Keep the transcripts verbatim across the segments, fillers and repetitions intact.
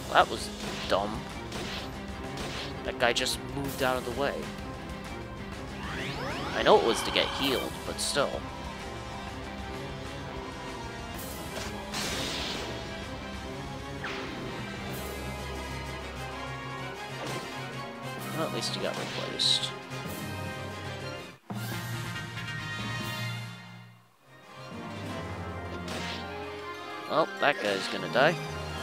That was dumb. That guy just moved out of the way. I know it was to get healed, but still. Well, at least he got replaced. Well, that guy's gonna die.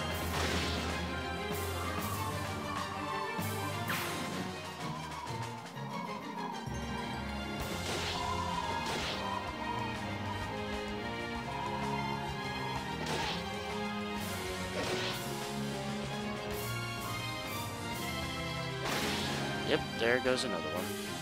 Yep, there goes another one.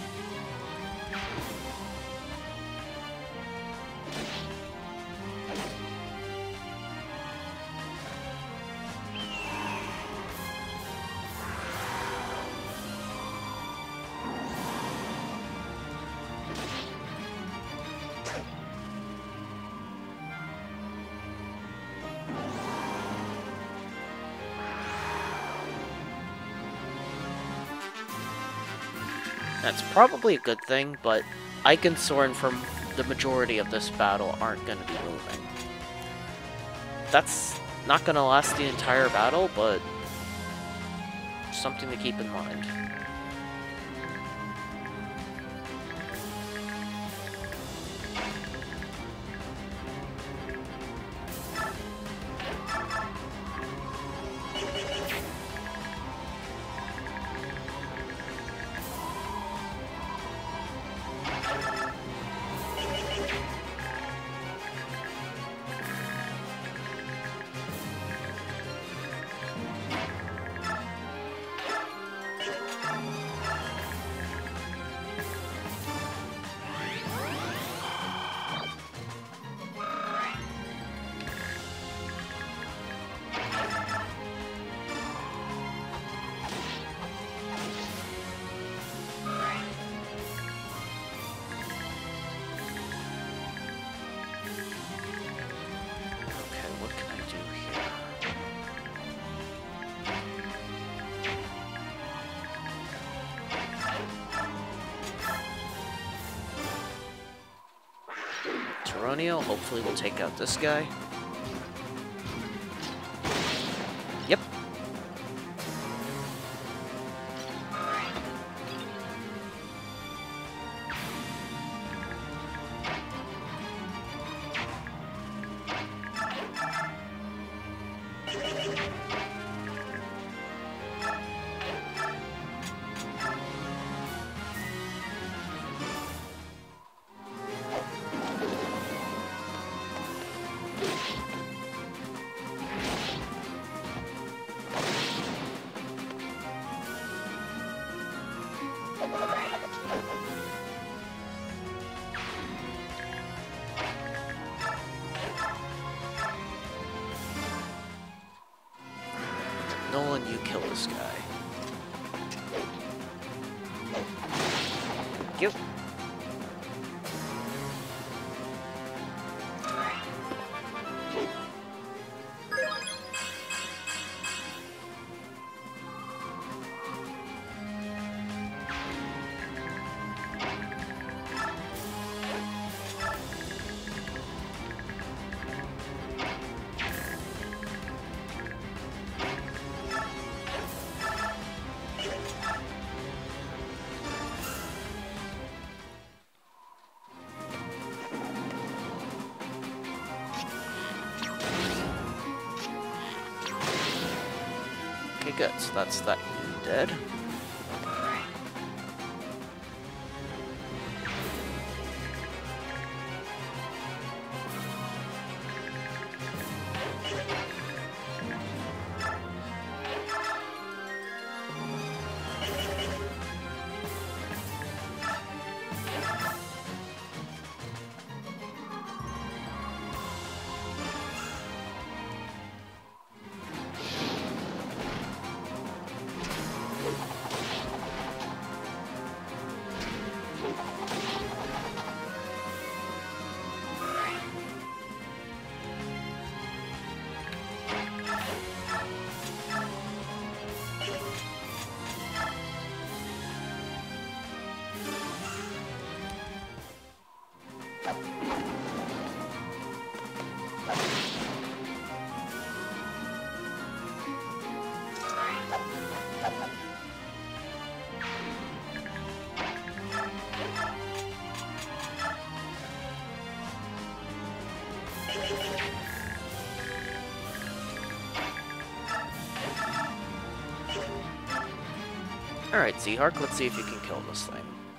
That's probably a good thing, but Ike and Soren from the majority of this battle aren't going to be moving. That's not going to last the entire battle, but something to keep in mind. Tyronio hopefully will take out this guy. Yep. Nolan, you kill this guy. Yep. Okay, good. So that's that dude dead. Alright, Z-Hark, let's see if you can kill this thing.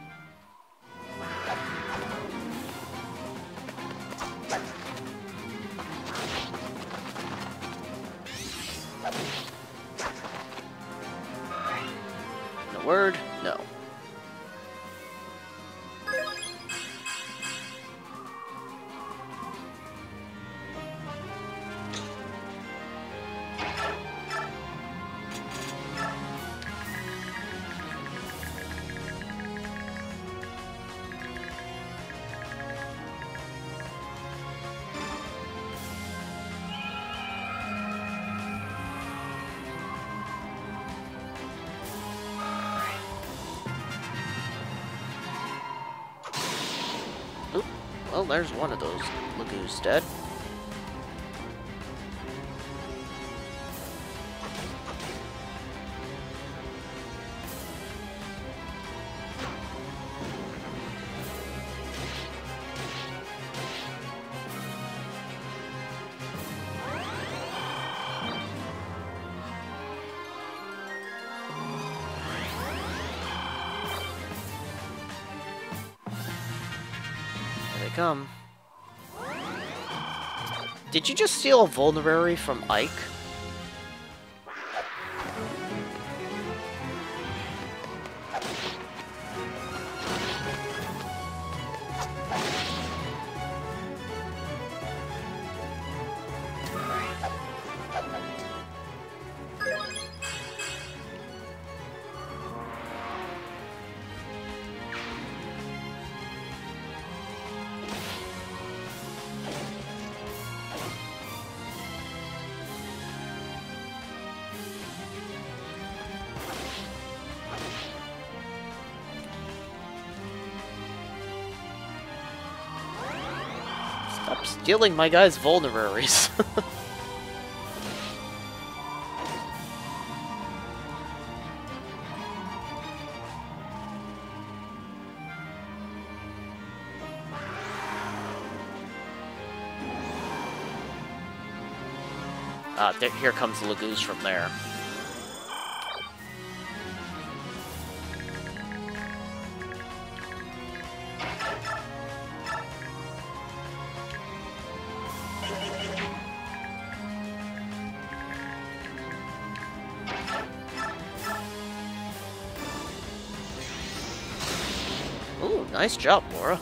No word? No. Oop. Well, there's one of those Lagoos dead. Come. Did you just steal a vulnerary from Ike? Stop stealing my guy's vulneraries. Ah, there, here comes the Lagoos from there. Ooh, nice job, Laura.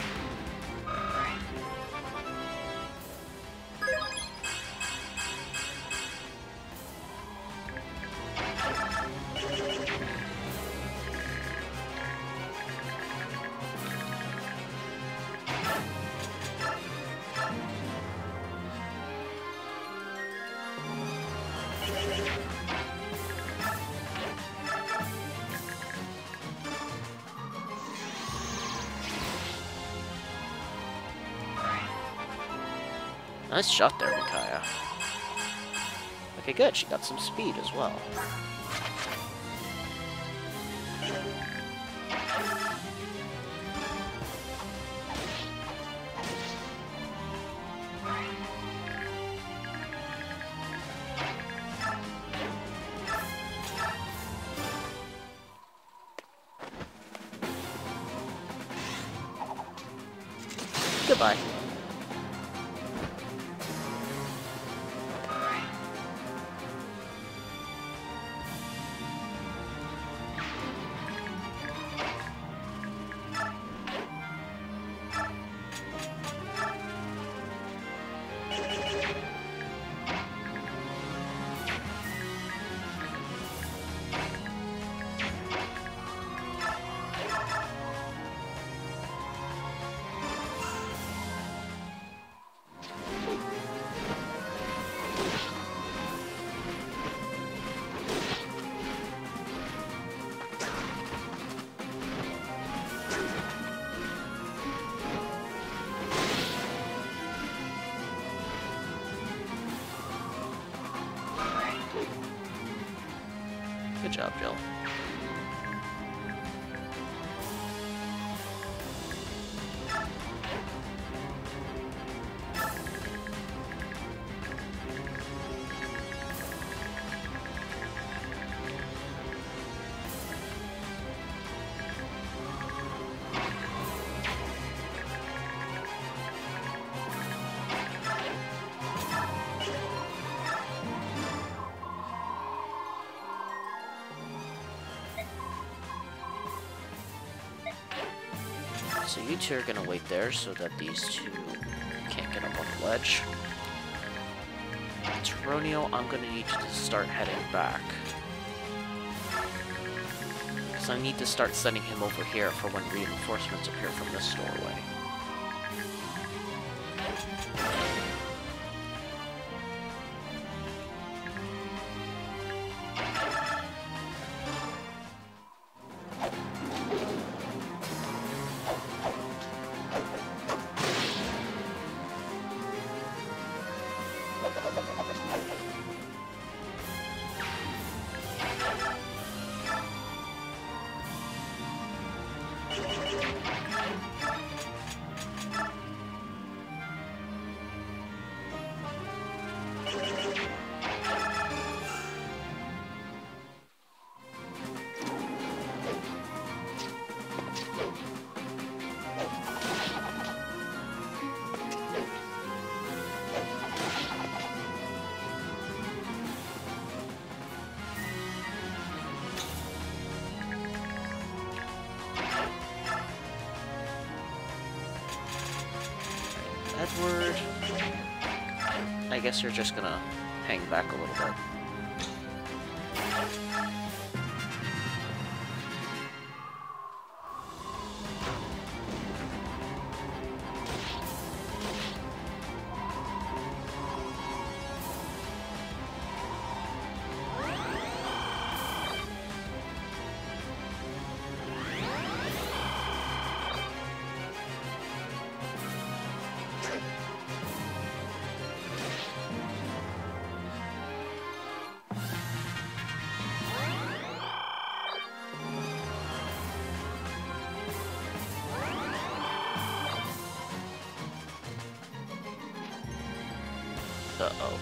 Nice shot there, Micaiah. Okay, good. She got some speed as well. Goodbye. Good job, Jill. So you two are gonna wait there so that these two can't get up on the ledge. Tyronio, I'm gonna need you to start heading back. Because I need to start sending him over here for when reinforcements appear from this doorway. Edward, I guess you're just gonna hang back a little bit. Uh-oh.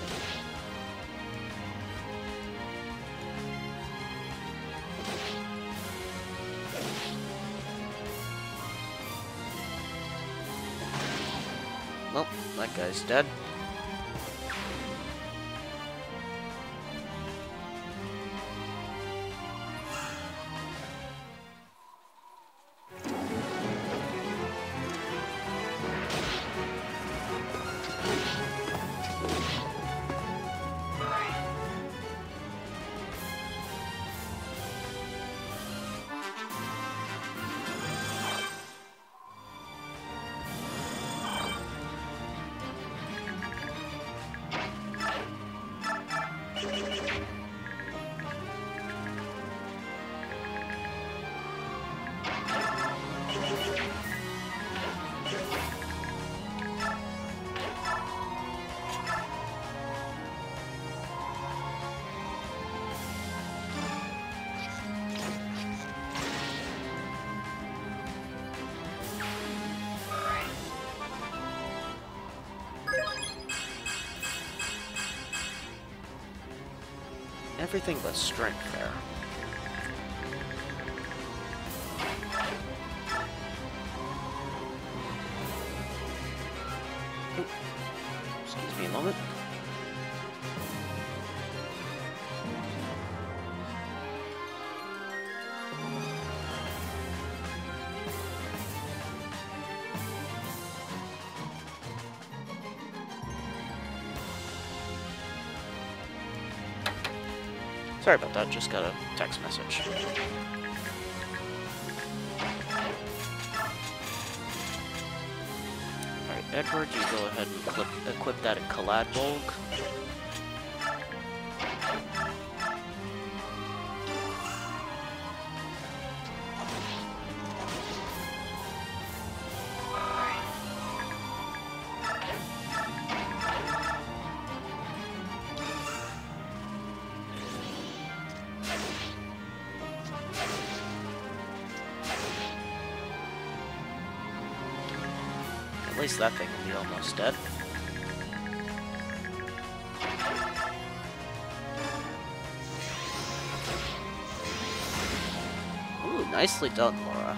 Well, that guy's dead. Everything but strength there. Oop. Excuse me a moment. Sorry about that, just got a text message. Alright, Edward, you go ahead and clip, equip that Kalad Bolg. At least that thing will be almost dead. Ooh, nicely done, Laura.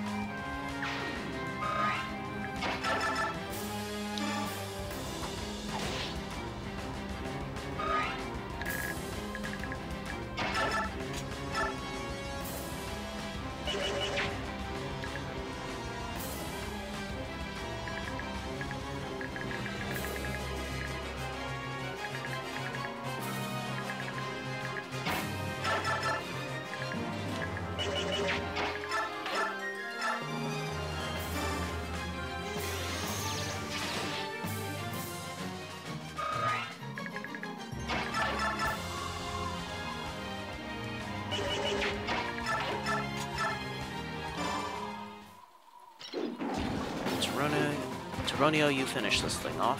Tyronio, Tyronio, you finish this thing off.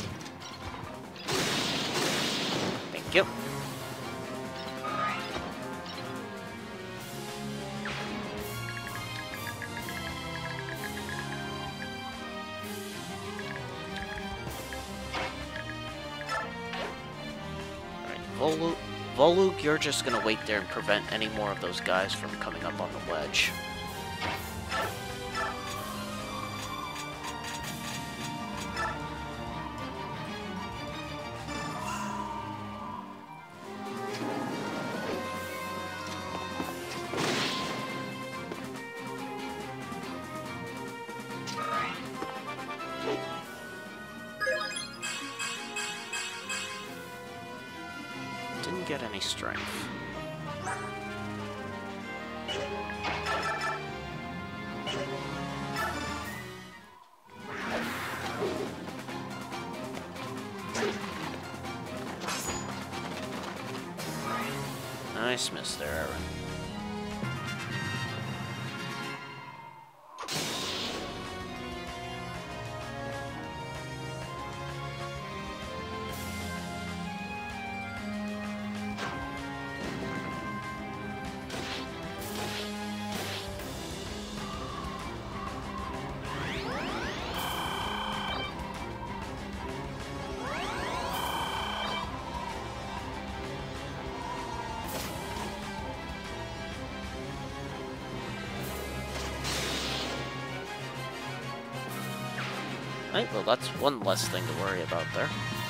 Thank you. Volug, Volug, you're just gonna wait there and prevent any more of those guys from coming up on the wedge. Didn't get any strength. Nice miss there, Aaron. Right, well that's one less thing to worry about there.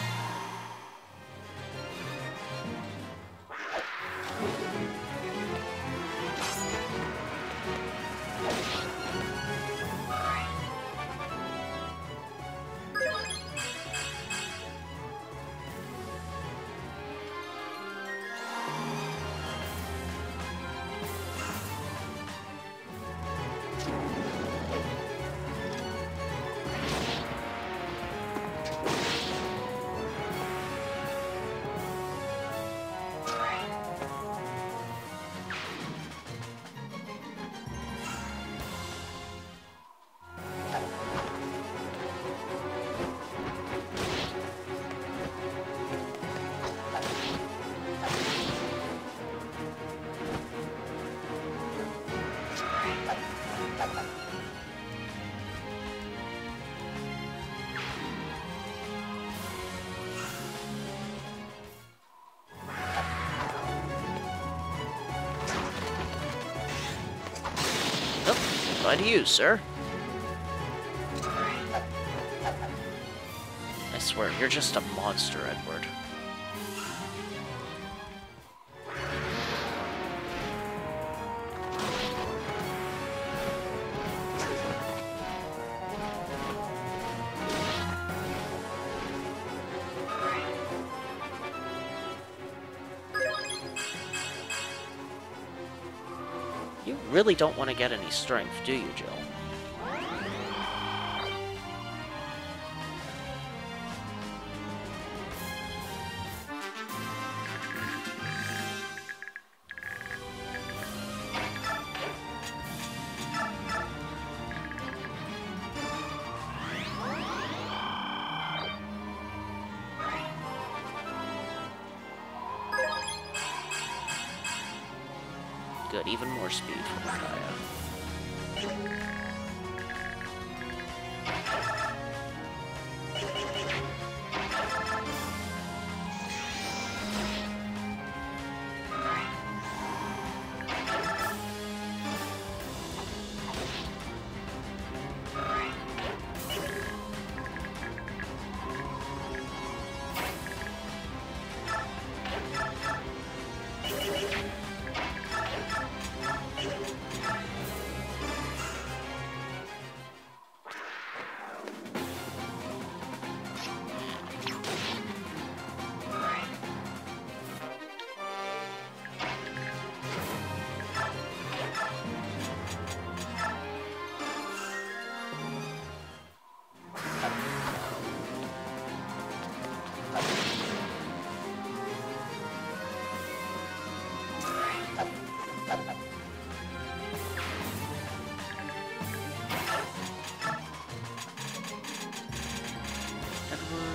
Bye to you, sir. I swear, you're just a monster, Edward. You really don't want to get any strength, do you, Jill? Good, even more speed for Micaiah.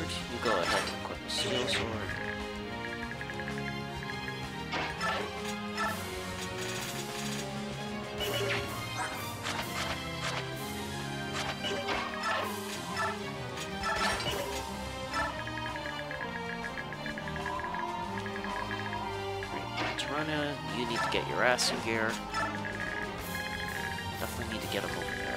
You go ahead and equip the steel sword. Tarana, you need to get your ass in gear. Definitely need to get him over there.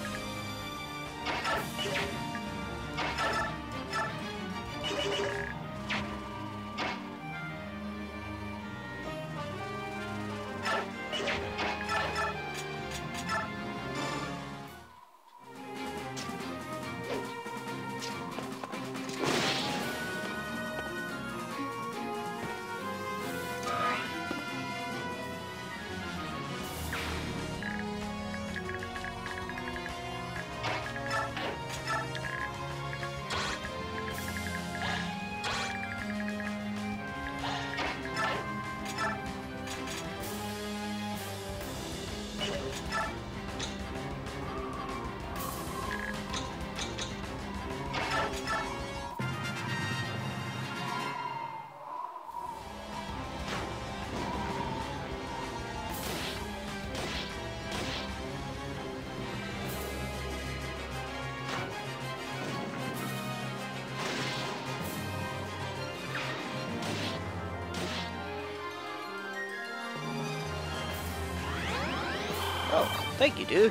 Oh, thank you, dude.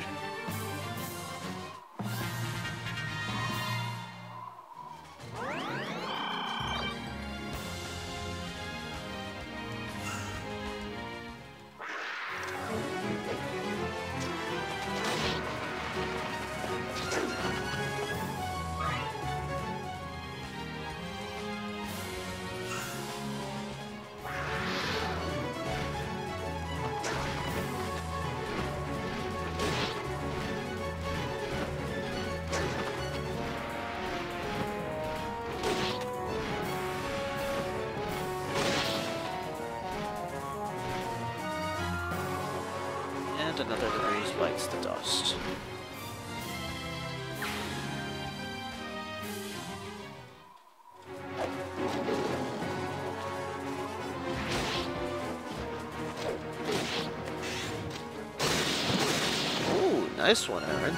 Another debris bites the dust. Ooh, nice one, Aaron.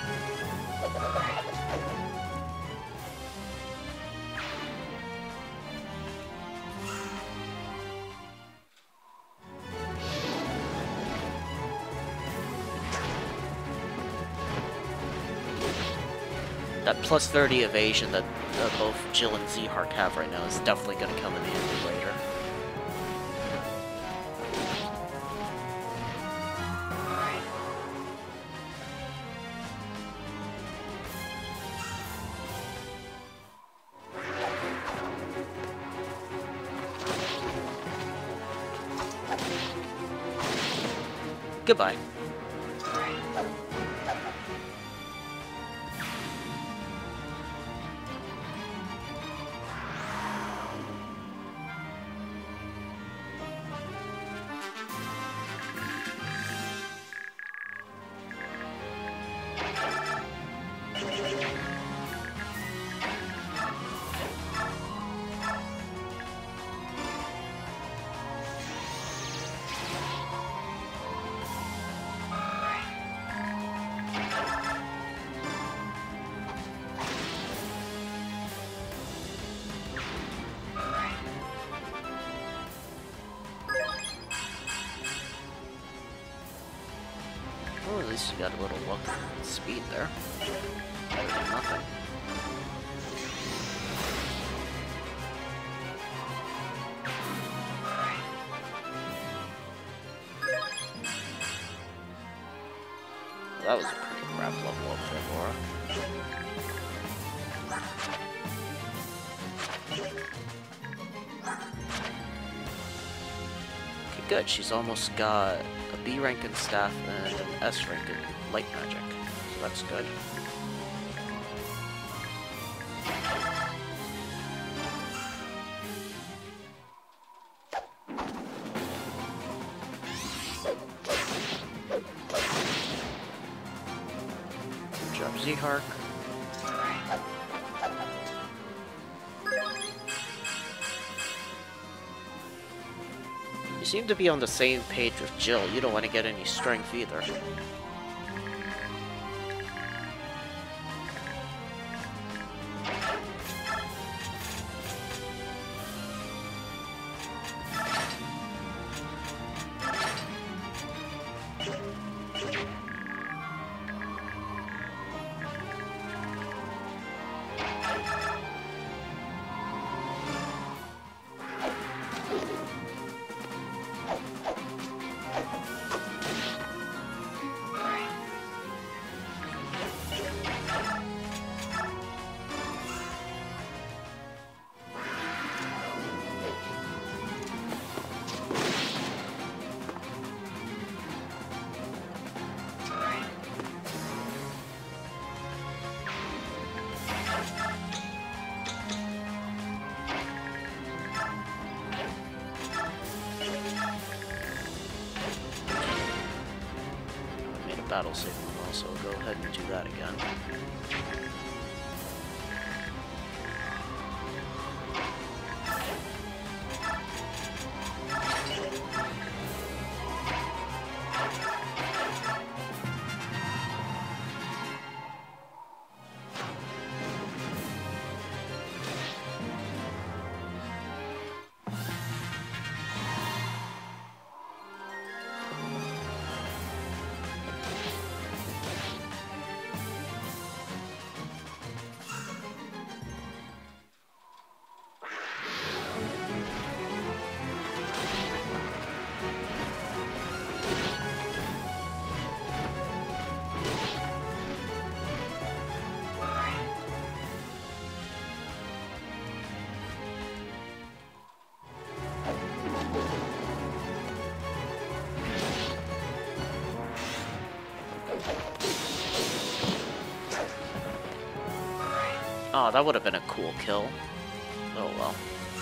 That plus thirty evasion that uh, both Jill and Zehark have right now is definitely going to come in handy later. Goodbye. Oh, at least you got a little luck and speed there. Better than nothing. That was a pretty crap level up there, Laura. Okay, good. She's almost got a B rank in staff and an S rank in light magic. So that's good. Good job, Zehark. seem to be on the same page with Jill. You don't want to get any strength either. Battle signal also, go ahead and do that again. Oh, that would have been a cool kill. Oh well.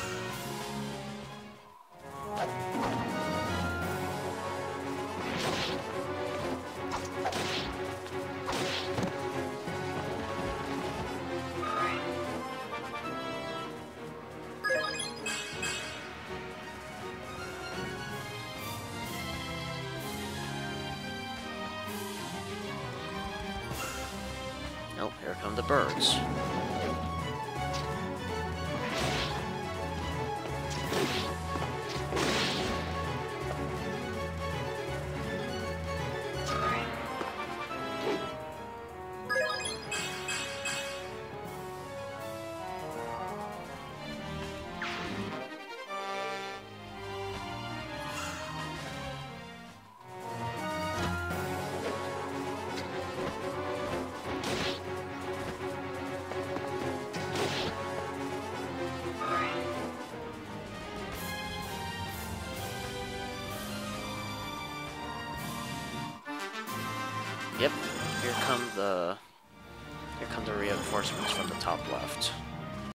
Oh, here come the birds. Yep, here come the here come the reinforcements from the top left.